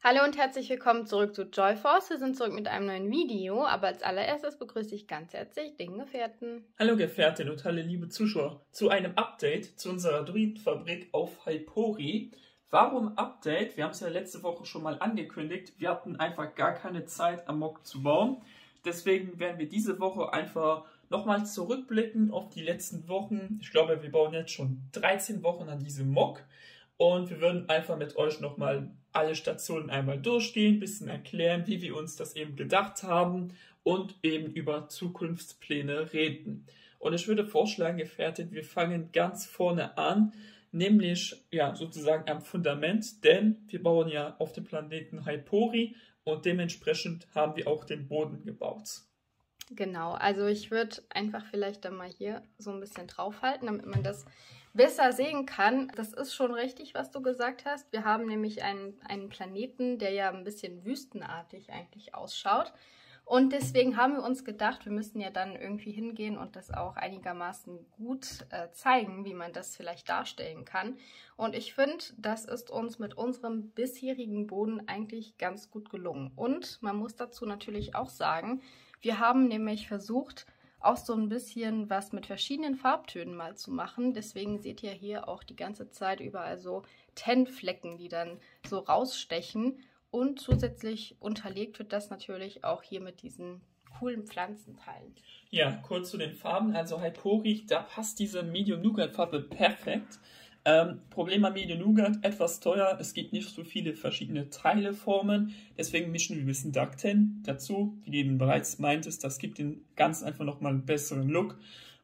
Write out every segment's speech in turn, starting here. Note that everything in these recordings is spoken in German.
Hallo und herzlich willkommen zurück zu Joyforce. Wir sind zurück mit einem neuen Video, aber als allererstes begrüße ich ganz herzlich den Gefährten. Hallo Gefährtin und hallo liebe Zuschauer zu einem Update zu unserer Druidenfabrik auf Hypori. Warum Update? Wir haben es ja letzte Woche schon mal angekündigt. Wir hatten einfach gar keine Zeit am Mock zu bauen. Deswegen werden wir diese Woche einfach nochmal zurückblicken auf die letzten Wochen. Ich glaube, wir bauen jetzt schon 13 Wochen an diesem Mock. Und wir würden einfach mit euch nochmal alle Stationen einmal durchgehen, ein bisschen erklären, wie wir uns das eben gedacht haben und eben über Zukunftspläne reden. Und ich würde vorschlagen, Gefährtin, wir fangen ganz vorne an, nämlich ja sozusagen am Fundament, denn wir bauen ja auf dem Planeten Hypori und dementsprechend haben wir auch den Boden gebaut. Genau, also ich würde einfach vielleicht dann mal hier so ein bisschen draufhalten, damit man das besser sehen kann. Das ist schon richtig, was du gesagt hast. Wir haben nämlich einen Planeten, der ja ein bisschen wüstenartig eigentlich ausschaut. Und deswegen haben wir uns gedacht, wir müssen ja dann irgendwie hingehen und das auch einigermaßen gut zeigen, wie man das vielleicht darstellen kann. Und ich finde, das ist uns mit unserem bisherigen Boden eigentlich ganz gut gelungen. Und man muss dazu natürlich auch sagen, wir haben nämlich versucht, auch so ein bisschen was mit verschiedenen Farbtönen mal zu machen. Deswegen seht ihr hier auch die ganze Zeit überall so Tennflecken, die dann so rausstechen. Und zusätzlich unterlegt wird das natürlich auch hier mit diesen coolen Pflanzenteilen. Ja, kurz zu den Farben. Also Hypori, da passt diese Medium-Nougat-Farbe perfekt. Problem am Medium Nougat, etwas teuer, es gibt nicht so viele verschiedene Teileformen, deswegen mischen wir ein bisschen Dark Tan dazu, wie du eben bereits meintest, das gibt den Ganzen einfach nochmal einen besseren Look.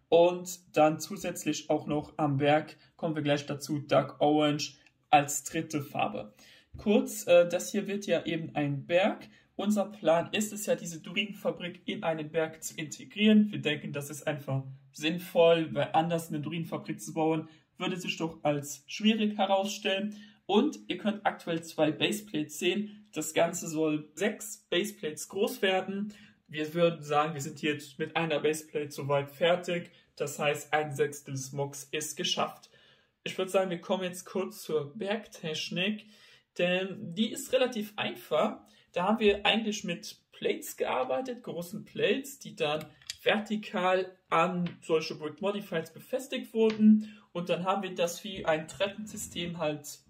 Und dann zusätzlich auch noch am Berg, kommen wir gleich dazu, Dark Orange als dritte Farbe. Kurz, das hier wird ja eben ein Berg. Unser Plan ist es ja, diese Druidenfabrik in einen Berg zu integrieren. Wir denken, das ist einfach sinnvoll, weil anders eine Druidenfabrik zu bauen, würde sich doch als schwierig herausstellen. Und ihr könnt aktuell 2 Baseplates sehen. Das Ganze soll 6 Baseplates groß werden. Wir würden sagen, wir sind jetzt mit einer Baseplate soweit fertig. Das heißt, 1/6 des Mocks ist geschafft. Ich würde sagen, wir kommen jetzt kurz zur Bergtechnik, denn die ist relativ einfach. Da haben wir eigentlich mit Plates gearbeitet, großen Plates, die dann vertikal an solche Brick Modifieds befestigt wurden. Und dann haben wir das wie ein Treppensystem halt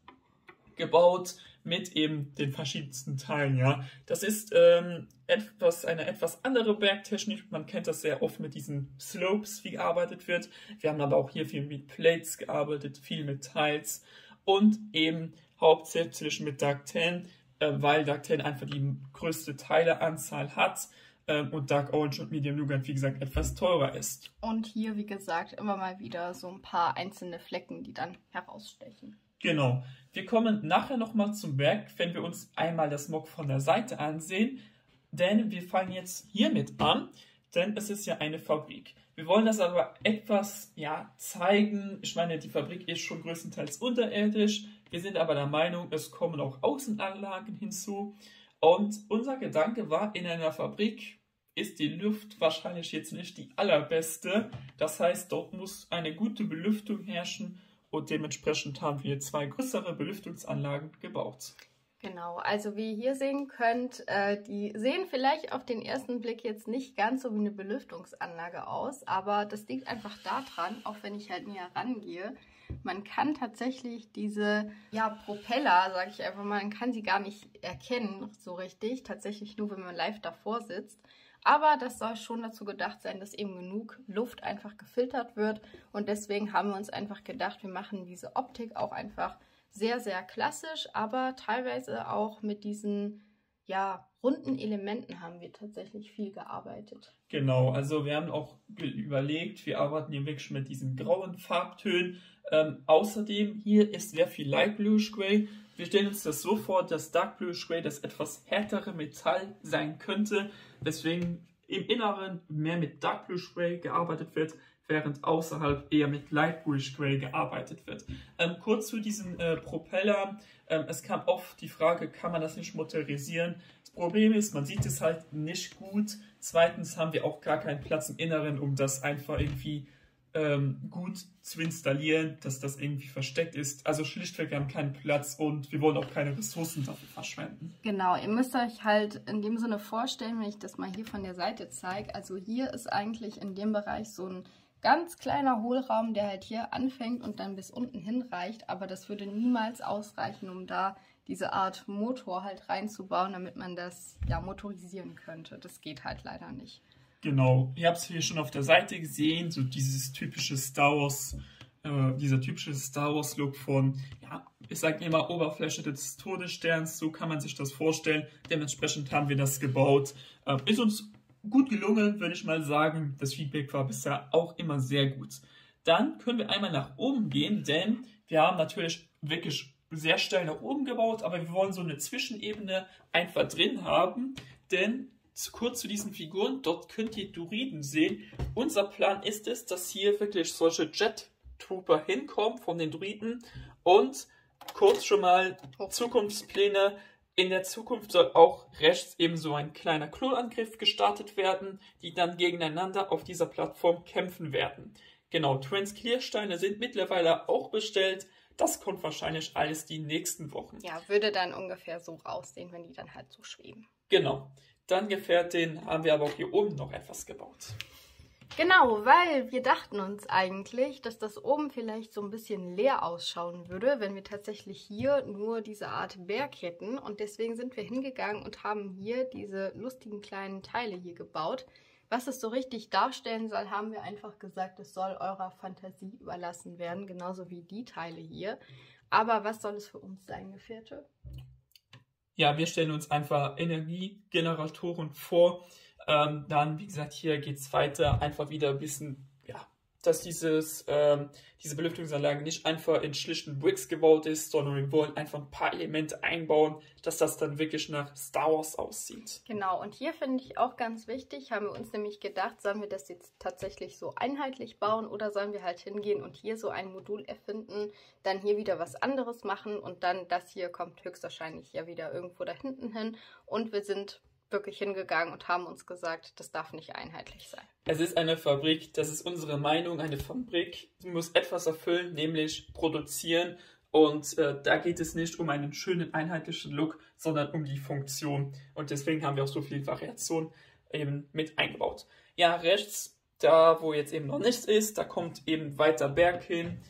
gebaut mit eben den verschiedensten Teilen. Ja, das ist eine etwas andere Bergtechnik. Man kennt das sehr oft mit diesen Slopes, wie gearbeitet wird. Wir haben aber auch hier viel mit Plates gearbeitet, viel mit Tiles und eben hauptsächlich mit Dark Tan, weil Dark Tan einfach die größte Teileanzahl hat. Und Dark Orange und Medium Nougat, wie gesagt, etwas teurer ist. Und hier, wie gesagt, immer mal wieder so ein paar einzelne Flecken, die dann herausstechen. Genau. Wir kommen nachher nochmal zum Berg, wenn wir uns einmal das Mock von der Seite ansehen. Denn wir fangen jetzt hiermit an, denn es ist ja eine Fabrik. Wir wollen das aber etwas zeigen. Ich meine, die Fabrik ist schon größtenteils unterirdisch. Wir sind aber der Meinung, es kommen auch Außenanlagen hinzu. Und unser Gedanke war, in einer Fabrik ist die Luft wahrscheinlich jetzt nicht die allerbeste. Das heißt, dort muss eine gute Belüftung herrschen und dementsprechend haben wir 2 größere Belüftungsanlagen gebaut. Genau, also wie ihr hier sehen könnt, die sehen vielleicht auf den ersten Blick jetzt nicht ganz so wie eine Belüftungsanlage aus, aber das liegt einfach daran, auch wenn ich halt näher rangehe, man kann tatsächlich diese Propeller, sage ich einfach mal, man kann sie gar nicht erkennen so richtig, tatsächlich nur, wenn man live davor sitzt. Aber das soll schon dazu gedacht sein, dass eben genug Luft einfach gefiltert wird. Und deswegen haben wir uns einfach gedacht, wir machen diese Optik auch einfach sehr, sehr klassisch, aber teilweise auch mit diesen runden Elementen haben wir tatsächlich viel gearbeitet. Genau, also wir haben auch überlegt, wir arbeiten hier wirklich mit diesen grauen Farbtönen. Außerdem hier ist sehr viel Light Bluish Gray. Wir stellen uns das so vor, dass Dark Bluish Gray das etwas härtere Metall sein könnte, weswegen im Inneren mehr mit Dark Bluish Gray gearbeitet wird, während außerhalb eher mit Light Bluish Gray gearbeitet wird. Kurz zu diesen Propellern. Es kam oft die Frage, kann man das nicht motorisieren? Das Problem ist, man sieht es halt nicht gut. Zweitens haben wir auch gar keinen Platz im Inneren, um das einfach irgendwie gut zu installieren, dass das irgendwie versteckt ist. Also schlichtweg, wir haben keinen Platz und wir wollen auch keine Ressourcen dafür verschwenden. Genau, ihr müsst euch halt in dem Sinne vorstellen, wenn ich das mal hier von der Seite zeige, also hier ist eigentlich in dem Bereich so ein ganz kleiner Hohlraum, der halt hier anfängt und dann bis unten hin reicht, aber das würde niemals ausreichen, um da diese Art Motor halt reinzubauen, damit man das ja motorisieren könnte. Das geht halt leider nicht. Genau, ihr habt es hier schon auf der Seite gesehen, so dieser typische Star Wars Look von, ja, ich sage immer Oberfläche des Todessterns, so kann man sich das vorstellen. Dementsprechend haben wir das gebaut. Ist uns gut gelungen, würde ich mal sagen. Das Feedback war bisher auch immer sehr gut. Dann können wir einmal nach oben gehen, denn wir haben natürlich wirklich sehr steil nach oben gebaut, aber wir wollen so eine Zwischenebene einfach drin haben, denn kurz zu diesen Figuren, dort könnt ihr Droiden sehen. Unser Plan ist es, dass hier wirklich solche Jet Trooper hinkommen von den Droiden und kurz schon mal Zukunftspläne. In der Zukunft soll auch rechts eben so ein kleiner Klonangriff gestartet werden, die dann gegeneinander auf dieser Plattform kämpfen werden. Genau, Transclear-Steine sind mittlerweile auch bestellt. Das kommt wahrscheinlich alles die nächsten Wochen. Ja, würde dann ungefähr so aussehen, wenn die dann halt so schweben. Genau. Dann Gefährtin haben wir aber auch hier oben noch etwas gebaut. Genau, weil wir dachten uns eigentlich, dass das oben vielleicht so ein bisschen leer ausschauen würde, wenn wir tatsächlich hier nur diese Art Berg hätten. Und deswegen sind wir hingegangen und haben hier diese lustigen kleinen Teile hier gebaut. Was es so richtig darstellen soll, haben wir einfach gesagt, es soll eurer Fantasie überlassen werden, genauso wie die Teile hier. Aber was soll es für uns sein, Gefährte? Ja, wir stellen uns einfach Energiegeneratoren vor. Dann, wie gesagt, hier geht es weiter. Einfach wieder ein bisschen, ja, dass diese Belüftungsanlage nicht einfach in schlichten Bricks gebaut ist, sondern wir wollen einfach ein paar Elemente einbauen, dass das dann wirklich nach Star Wars aussieht. Genau, und hier finde ich auch ganz wichtig, haben wir uns nämlich gedacht, sollen wir das jetzt tatsächlich so einheitlich bauen oder sollen wir halt hingehen und hier so ein Modul erfinden, dann hier wieder was anderes machen und dann das hier kommt höchstwahrscheinlich ja wieder irgendwo da hinten hin und wir sind wirklich hingegangen und haben uns gesagt, das darf nicht einheitlich sein. Es ist eine Fabrik, das ist unsere Meinung, eine Fabrik muss etwas erfüllen, nämlich produzieren und da geht es nicht um einen schönen einheitlichen Look, sondern um die Funktion und deswegen haben wir auch so viel Variation eben mit eingebaut. Ja, rechts, da wo jetzt eben noch nichts ist, da kommt eben weiter Berg hin.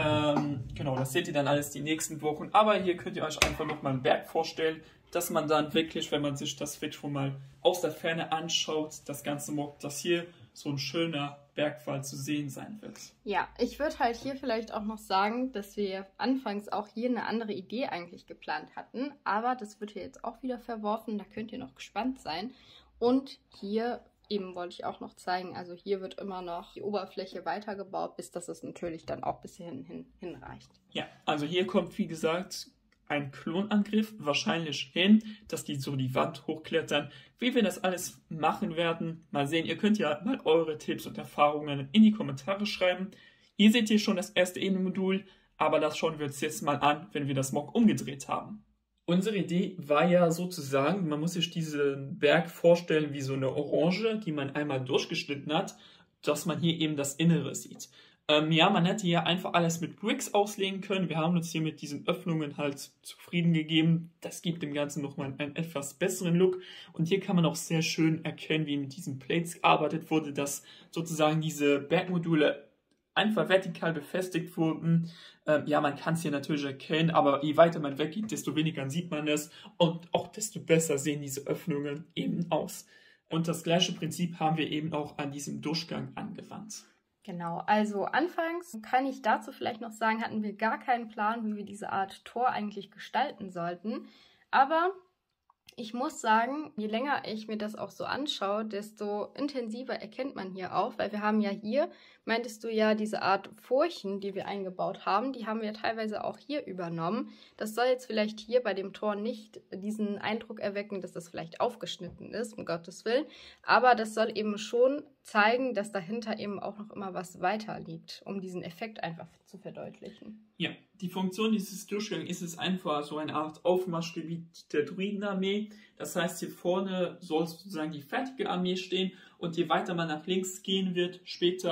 Genau, das seht ihr dann alles die nächsten Wochen, aber hier könnt ihr euch einfach nochmal einen Berg vorstellen, dass man dann wirklich, wenn man sich das Bild schon mal aus der Ferne anschaut, das Ganze mockt, dass hier so ein schöner Bergfall zu sehen sein wird. Ja, ich würde halt hier vielleicht auch noch sagen, dass wir anfangs auch hier eine andere Idee eigentlich geplant hatten, aber das wird hier jetzt auch wieder verworfen, da könnt ihr noch gespannt sein. Und hier eben wollte ich auch noch zeigen, also hier wird immer noch die Oberfläche weitergebaut, bis das es natürlich dann auch bis hierhin hinreicht. Ja, also hier kommt, wie gesagt, ein Klonangriff wahrscheinlich hin, dass die so die Wand hochklettern. Wie wir das alles machen werden, mal sehen. Ihr könnt ja mal eure Tipps und Erfahrungen in die Kommentare schreiben. Hier seht ihr schon das erste Ebenmodul, aber das schauen wir uns jetzt mal an, wenn wir das Mock umgedreht haben. Unsere Idee war ja sozusagen, man muss sich diesen Berg vorstellen wie so eine Orange, die man einmal durchgeschnitten hat, dass man hier eben das Innere sieht. Ja, man hätte hier einfach alles mit Bricks auslegen können. Wir haben uns hier mit diesen Öffnungen halt zufrieden gegeben. Das gibt dem Ganzen nochmal einen etwas besseren Look. Und hier kann man auch sehr schön erkennen, wie mit diesen Plates gearbeitet wurde, dass sozusagen diese Bergmodule einfach vertikal befestigt wurden. Ja, man kann es hier natürlich erkennen, aber je weiter man weggeht, desto weniger sieht man es und auch desto besser sehen diese Öffnungen eben aus. Und das gleiche Prinzip haben wir eben auch an diesem Durchgang angewandt. Genau, also anfangs kann ich dazu vielleicht noch sagen, hatten wir gar keinen Plan, wie wir diese Art Tor eigentlich gestalten sollten. Aber ich muss sagen, je länger ich mir das auch so anschaue, desto intensiver erkennt man hier auch, weil wir haben ja hier, meintest du ja, diese Art Furchen, die wir eingebaut haben, die haben wir teilweise auch hier übernommen. Das soll jetzt vielleicht hier bei dem Tor nicht diesen Eindruck erwecken, dass das vielleicht aufgeschnitten ist, um Gottes Willen, aber das soll eben schon zeigen, dass dahinter eben auch noch immer was weiter liegt, um diesen Effekt einfach zu verdeutlichen. Ja, die Funktion dieses Durchgangs ist es einfach so eine Art Aufmarschgebiet der Druidenarmee. Das heißt, hier vorne soll sozusagen die fertige Armee stehen und je weiter man nach links gehen wird, später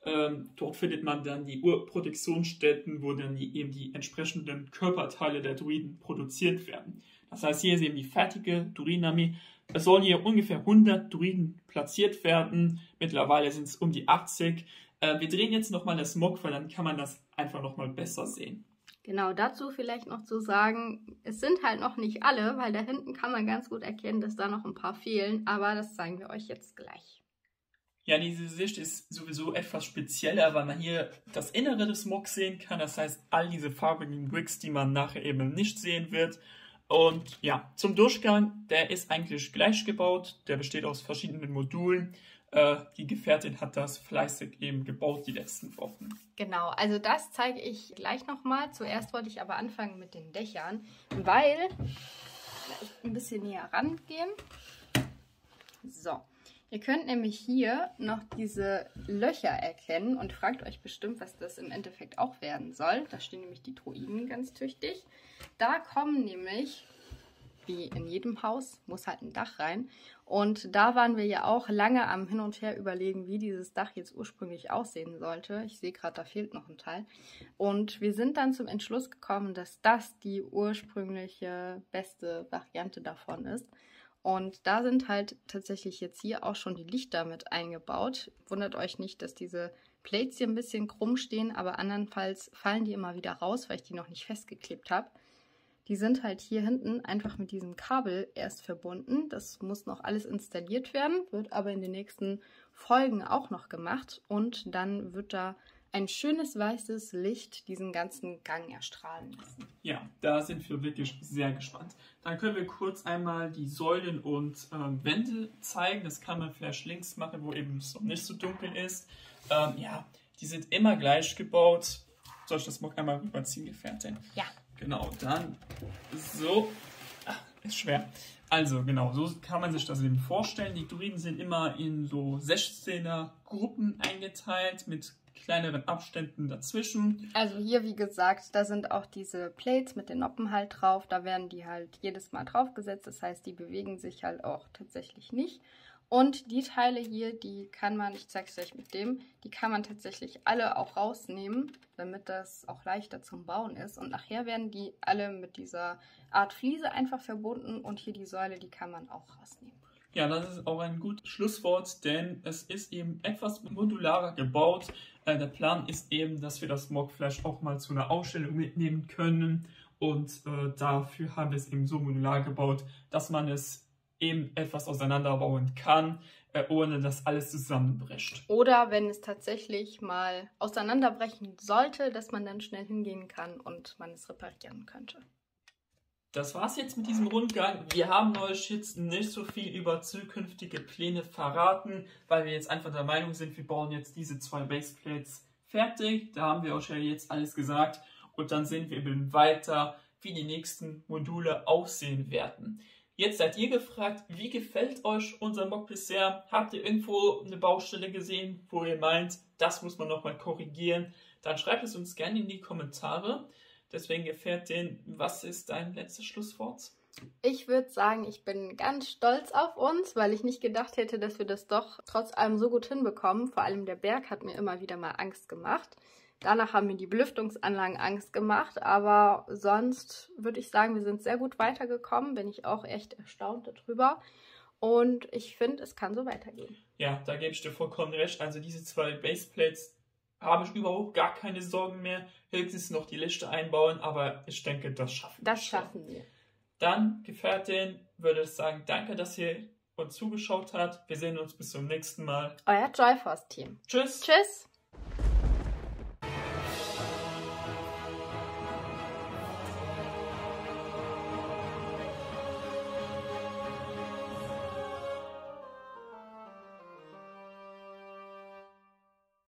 Dort findet man dann die Urproduktionsstätten, wo dann eben die entsprechenden Körperteile der Druiden produziert werden. Das heißt, hier ist eben die fertige Druidenarmee. Es sollen hier ungefähr 100 Druiden platziert werden. Mittlerweile sind es um die 80. Wir drehen jetzt nochmal das Smog, weil dann kann man das einfach nochmal besser sehen. Genau, dazu vielleicht noch zu sagen, es sind halt noch nicht alle, weil da hinten kann man ganz gut erkennen, dass da noch ein paar fehlen, aber das zeigen wir euch jetzt gleich. Ja, diese Sicht ist sowieso etwas spezieller, weil man hier das Innere des Mogs sehen kann. Das heißt, all diese farbigen Bricks, die man nachher eben nicht sehen wird. Und ja, zum Durchgang, der ist eigentlich gleich gebaut. Der besteht aus verschiedenen Modulen. Die Gefährtin hat das fleißig eben gebaut die letzten Wochen. Genau, also das zeige ich gleich nochmal. Zuerst wollte ich aber anfangen mit den Dächern, weil ein bisschen näher rangehen. So. Ihr könnt nämlich hier noch diese Löcher erkennen und fragt euch bestimmt, was das im Endeffekt auch werden soll. Da stehen nämlich die Druiden ganz tüchtig. Da kommen nämlich, wie in jedem Haus, muss halt ein Dach rein. Und da waren wir ja auch lange am Hin und Her überlegen, wie dieses Dach jetzt ursprünglich aussehen sollte. Ich sehe gerade, da fehlt noch ein Teil. Und wir sind dann zum Entschluss gekommen, dass das die ursprüngliche beste Variante davon ist. Und da sind halt tatsächlich jetzt hier auch schon die Lichter mit eingebaut. Wundert euch nicht, dass diese Plates hier ein bisschen krumm stehen, aber andernfalls fallen die immer wieder raus, weil ich die noch nicht festgeklebt habe. Die sind halt hier hinten einfach mit diesem Kabel erst verbunden. Das muss noch alles installiert werden, wird aber in den nächsten Folgen auch noch gemacht. Und dann wird da ein schönes weißes Licht diesen ganzen Gang erstrahlen lassen. Ja, da sind wir wirklich sehr gespannt. Dann können wir kurz einmal die Säulen und Wände zeigen. Das kann man vielleicht links machen, wo eben es noch nicht so dunkel ist. Ja, die sind immer gleich gebaut. Soll ich das Smog einmal rüberziehen, Gefährtin? Ja. Genau, dann so. Ist schwer. Also genau, so kann man sich das eben vorstellen. Die Druiden sind immer in so 16er Gruppen eingeteilt mit kleineren Abständen dazwischen. Also hier, wie gesagt, da sind auch diese Plates mit den Noppen halt drauf. Da werden die halt jedes Mal draufgesetzt. Das heißt, die bewegen sich halt auch tatsächlich nicht. Und die Teile hier, die kann man, ich zeige es euch mit dem, die kann man tatsächlich alle auch rausnehmen, damit das auch leichter zum Bauen ist. Und nachher werden die alle mit dieser Art Fliese einfach verbunden. Und hier die Säule, die kann man auch rausnehmen. Ja, das ist auch ein gutes Schlusswort, denn es ist eben etwas modularer gebaut. Der Plan ist eben, dass wir das Smog vielleicht auch mal zu einer Ausstellung mitnehmen können. Und dafür haben wir es eben so modular gebaut, dass man es eben etwas auseinanderbauen kann, ohne dass alles zusammenbricht. Oder wenn es tatsächlich mal auseinanderbrechen sollte, dass man dann schnell hingehen kann und man es reparieren könnte. Das war's jetzt mit diesem Rundgang. Wir haben euch jetzt nicht so viel über zukünftige Pläne verraten, weil wir jetzt einfach der Meinung sind, wir bauen jetzt diese 2 Baseplates fertig. Da haben wir euch ja jetzt alles gesagt und dann sehen wir eben weiter, wie die nächsten Module aussehen werden. Jetzt seid ihr gefragt, wie gefällt euch unser Mock bisher? Habt ihr irgendwo eine Baustelle gesehen, wo ihr meint, das muss man nochmal korrigieren? Dann schreibt es uns gerne in die Kommentare. Deswegen, Gefährtin, was ist dein letztes Schlusswort? Ich würde sagen, ich bin ganz stolz auf uns, weil ich nicht gedacht hätte, dass wir das doch trotz allem so gut hinbekommen. Vor allem der Berg hat mir immer wieder mal Angst gemacht. Danach haben mir die Belüftungsanlagen Angst gemacht, aber sonst würde ich sagen, wir sind sehr gut weitergekommen. Bin ich auch echt erstaunt darüber. Und ich finde, es kann so weitergehen. Ja, da gebe ich dir vollkommen recht. Also diese 2 Baseplates habe ich überhaupt gar keine Sorgen mehr. Höchstens noch die Lichter einbauen, aber ich denke, das schaffen wir. Das schaffen wir. Dann, Gefährtin, würde ich sagen, danke, dass ihr uns zugeschaut habt. Wir sehen uns bis zum nächsten Mal. Euer Joyforce-Team. Tschüss. Tschüss.